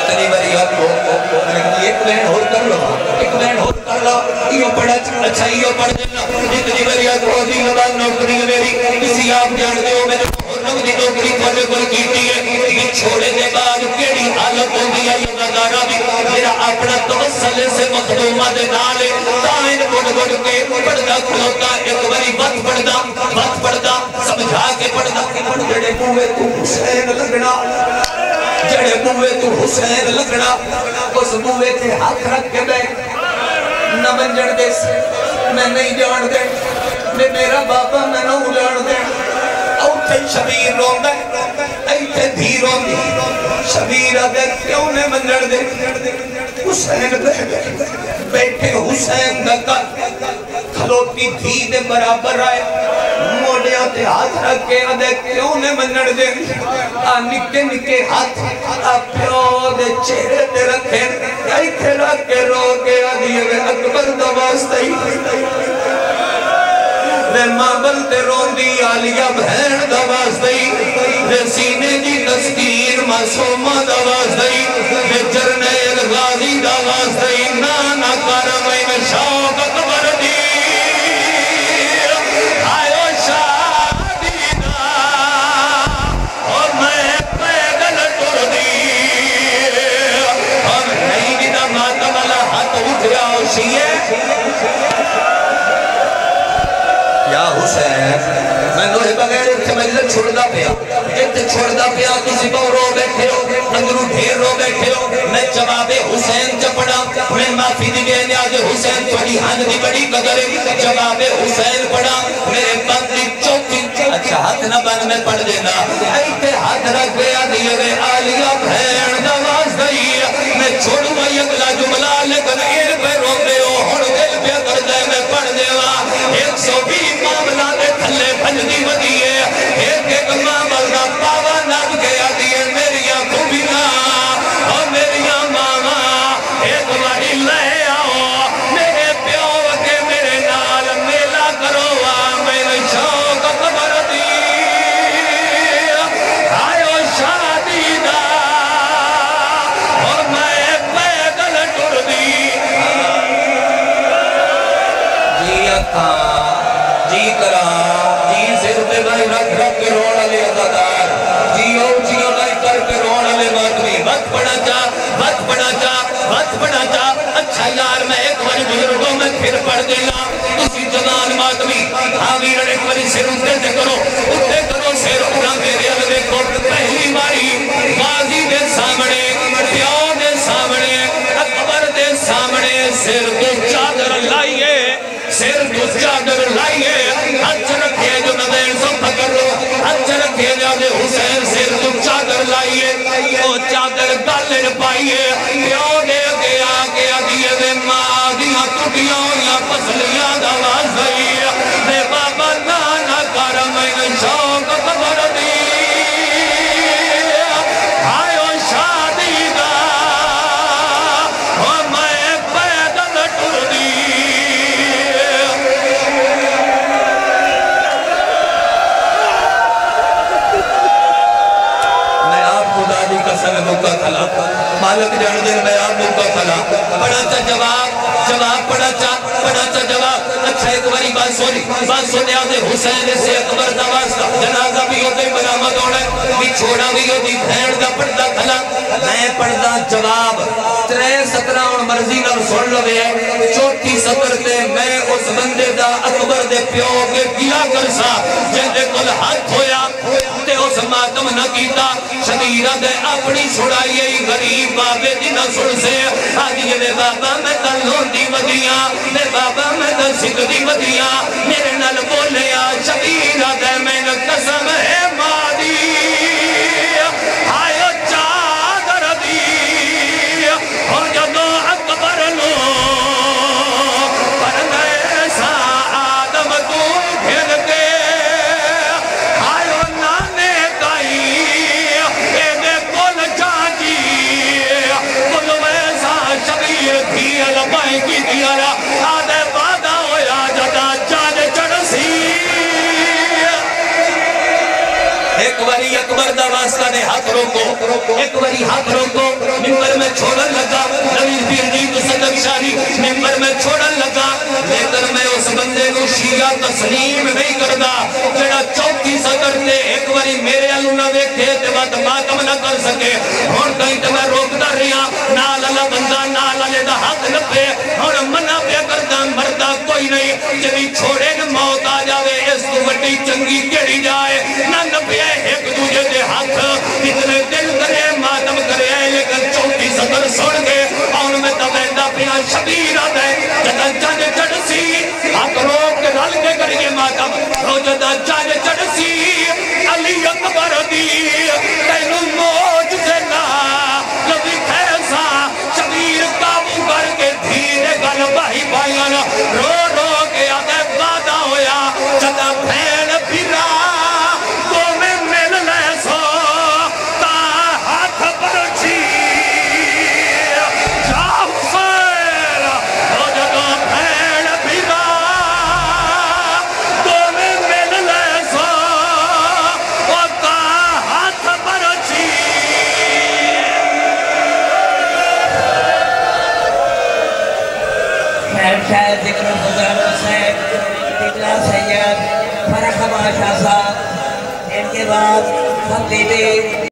تلی بری آکھو ایک بین ہور کر لو ایک بین ہور کر لو یہ پڑھا اچھا یہ پڑھ دینا جتنی بری آکھو دی نماز نوکری میری کسی آپ جان دے ہو میں نوکری نوکری پڑھے کوئی کیتی ہے یہ چھوڑے دے بعد کیڑی حالت ہو گئی ہے یہ نظارہ بھی میرا اپنا توسل سے مخدومہ دے نالے تائن بڑھ بڑھ کے پڑھدا کھلوتا ایک بری بات پڑھدا سمجھا کے پڑھدا جڑے بوئے تو حسین لگنا جڑے بوئے تو حسین لگنا اس بوئے تے ہاتھ رکھ کے بے نہ منجن دے سے میں نہیں جان دے میں میرا بابا میں نہ اجان دے اوٹھے شبیر رون دے ایتھے دھی رون دی شبیر اگر کیوں میں منجن دے حسین بیٹھے حسین دکا کھلوتی دھی دے برابر آئے موڑیا تے ہاتھ رکھے آدھے کیوں نے منڑ دے نکے نکے ہاتھ پیو دے چہرے تے رکھے کئی تھے رکھ کے رو کے آدھیے وے اکبر دواستی وے مابل تے رون دی آلیا بہن دواستی وے سینے جی تذکیر معصومہ دواستی وے جرنیل غازی دواستی نانا کارمائی میں شوق اکبر دی یا حسین میں نوے بغیر اتھے مجلس چھوڑ پیا کسی کو رو بیٹھے ہو اندرو ڈھیر رو بیٹھے ہو میں جواب حسین چپڑا میں معافی دی گئے نیاز حسین توڑی ہن دی بڑی قدر جواب حسین پڑا میرے بندی چوکی اچھا ہاتھ نہ بند میں پڑھ دینا ایتے ہاتھ رکھ گیا دیئے وے آلیا بھین دواز دئی میں چھوڑوں گئی اگلا جملہ لیکن ایر پہ رو دے ہو ہڑ دل پہ کر دے میں پڑھ دیوا 120 معاملہ دے تھلے بھنجدی ودیئے ایک معاملہ پاوا نب گیا دیئے میریاں خوبیاں اور میریاں ماما ایک باری لے آؤ میرے پیو کے میرے نال میلہ کرو میرے شوق قبر دی آئیو شادی دا اور میں پیدل ٹر دی جی اکھا جی کرا جی سر پہ بھائی رکھ کے روڑا لے ازادار جی او بھائی کر کے روڑا لے ماتمی وقت پڑا جا اچھا یار میں ایک باری بزرگوں میں پھر پڑھ دینا اسی جوان ماتمی حاویر ایک باری سر اٹھے کرو سر اٹھا میرے علوے کو پہلی باری غازی دے سامنے پیو دے سامنے اکبر دے سامنے سر تو چادر لائیے ہاتھ رکھے جو نظر سب پکر لو ہاتھ رکھے جو حسین سر تو چادر لائیے وہ چادر گالر پائیے پیو دے گیا دیئے دے ماں دیاں ٹوٹیاں یا پسلیاں دواز دئیے دے بابا نانا کارا میں شوق قبر دی آئیو شادی دا اور میں پیدل ٹر دی میں آپ خدا دی قسم مکہ کھلا مالک جان دن میں آپ مکہ کھلا پڑھا چا جواب پڑھا چا جواب اچھا ایک باری بات سنے آدھے حسین سے اکبر دا واسطہ جنازہ بھی ہوتے برامت ہونے بھی چھوڑا بھی ہوتی بھین دا پڑھتا کھلا میں پڑھتا جواب 3-17 اور مرضی نہ سن لو ہے چوٹھی سطر تے میں اس بندے دا اکبر دے پیو کے کیا کرسا جن دے کل ہاتھ ہویا تے اس ماتم نہ کیتا شدیرہ دے اپنی چھڑائیے غریب بابے دینا سن سے آدھیے دے بابا میں تلون دی ودیاں دے بابا میں تلسک دی ودیاں میرے نل بولیا شدیرہ دے میں قسم ہے مادی آئیو چادر دی اور جدو اکبر لو پر ایسا آدم تو گھر کے آئیو نانے کائی اے دے کل چاچی کل ایسا شبیر تھی لبائی کی دیارا آدھے وعدہ ہویا جدا چاند چڑسی ایک باری اکبر دا واسطہ نے ہاتھ روکو ایک باری ہاتھ روکو ممبر میں چھوڑن لگا نویر پیر جی تو صدق شاہی ممبر میں چھوڑن لگا لیکن میں اس بندے کو شیعہ تسلیم نہیں کردا جڑا چوکی صدر تے ایک باری میرے علو نہ ویکھے تے بات ماتم نہ کر سکے ہون کہیں تے میں روکتا رہا نال اللہ بندہ نال اللہ دا حق نپے ہون منع پہ کردہ مردہ کوئی نہیں جبھی چھوڑے نہ موت آ جاوے اس تو بڑی چنگی کیڑی جائے نہ نپے ایک دوجہ دے حق اتنے دل کرے ماتم کرے لیکن چوکی صدر سوڑ گئے اور میں تبیندہ پیا شبیر آدھے جدہ جانے چڑھ سی حق روک کے رل کے کریے ماتم رو جدہ جانے چڑھ سی علی اکبر دی تینو موج سے نا لبی کھیسا شبیر کابو کر کے دھیرے گل بھائی بھائیاں رو رو کے آدھے وعدہ ہویا جدہ بھین پھرا تو میں مل لے سو تا ہاتھ پرچی جا حسین رو جدہ بھین پھرا تو میں مل لے سو تا ہاتھ پرچی خیر شاید ذکر بزرگ حسین دکلا سید فرح خباشہ صاحب ان کے بعد خطیبی